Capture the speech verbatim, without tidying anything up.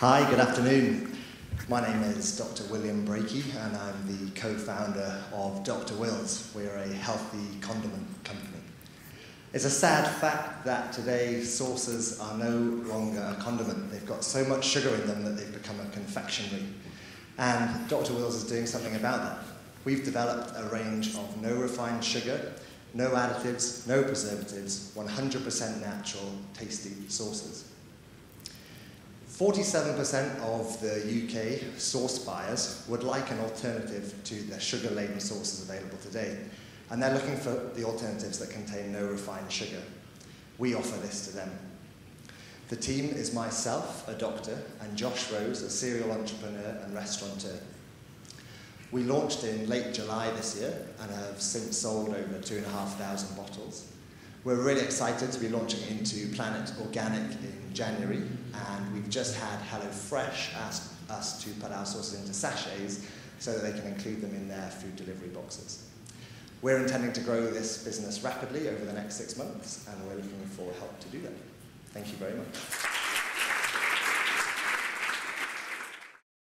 Hi, good afternoon. My name is Doctor William Brakey and I'm the co-founder of Doctor Wills. We're a healthy condiment company. It's a sad fact that today sauces are no longer a condiment. They've got so much sugar in them that they've become a confectionery. And Doctor Wills is doing something about that. We've developed a range of no refined sugar, no additives, no preservatives, one hundred percent natural, tasty sauces. forty-seven percent of the U K sauce buyers would like an alternative to the sugar-laden sauces available today, and they're looking for the alternatives that contain no refined sugar. We offer this to them. The team is myself, a doctor, and Josh Rose, a serial entrepreneur and restaurateur. We launched in late July this year and have since sold over two and a half thousand bottles. We're really excited to be launching into Planet Organic in January, and we've just had HelloFresh ask us to put our sauces into sachets so that they can include them in their food delivery boxes. We're intending to grow this business rapidly over the next six months, and we're looking for help to do that. Thank you very much.